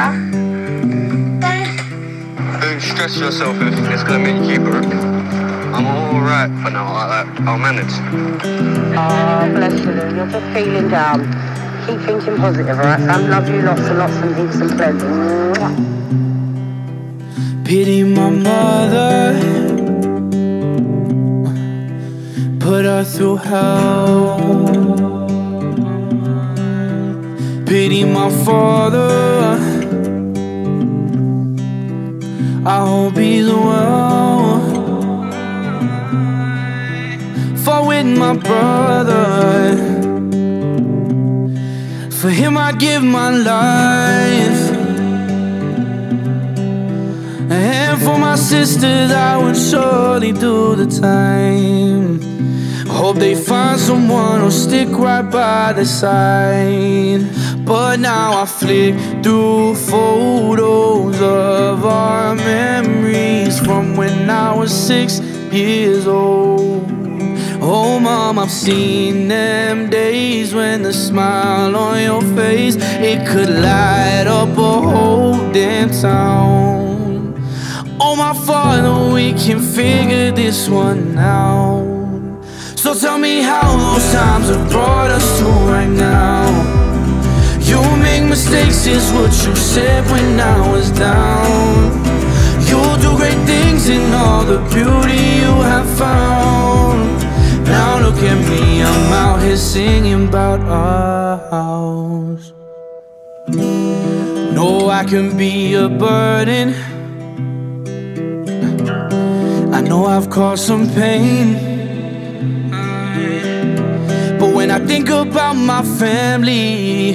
Don't stress yourself if it's gonna make you keep it. I'm alright for now, I'll manage. Oh, bless you, Lou. You're just feeling down. Keep thinking positive, alright, Sam? Love you lots and lots and heaps and plenty. Pity my mother, put her through hell. Pity my father, I hope he's well. Fought with my brother, for him I'd give my life. And for my sisters I would surely do the time. Hope they find someone who'll stick right by their side. But now I flick through photos of our memories from when I was 6 years old. Oh Mom, I've seen them days when the smile on your face, it could light up a whole damn town. Oh my Father, we can figure this one out. So tell me how those times have brought us to right now. You make mistakes is what you said when I was down. You'll do great things in all the beauty you have found. Now look at me, I'm out here singing about our house. No, I can be a burden. I know I've caused some pain, but when I think about my family,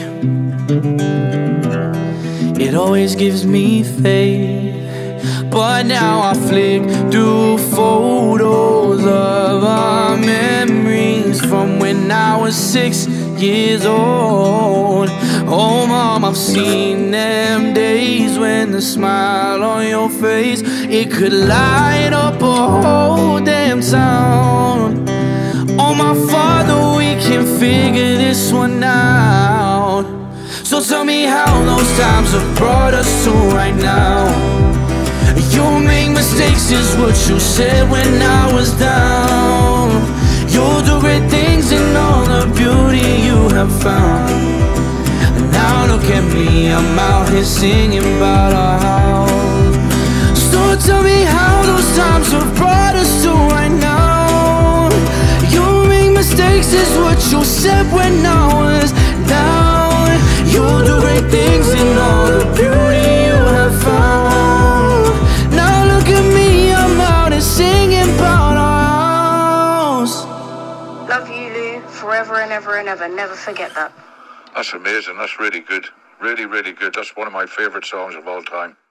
it always gives me faith. But now I flick through photos of our memories from when I was 6 years old. Oh Mom, I've seen them days when the smile on your face, it could light up a whole damn town. Oh my Father, we can figure this one out. So tell me how those times have brought us to right now. You make mistakes is what you said when I was down. You'll do great things in all the beauty you have found. And now look at me, I'm out here singing about our house. So tell me how those times have brought us to right now. You make mistakes is what you said when I was down. You'll do great things in all the beauty you have found. Now look at me, I'm out and singing about our house. Love you, Lou, forever and ever and ever. Never forget that. That's amazing, that's really good. Really, really good. That's one of my favourite songs of all time.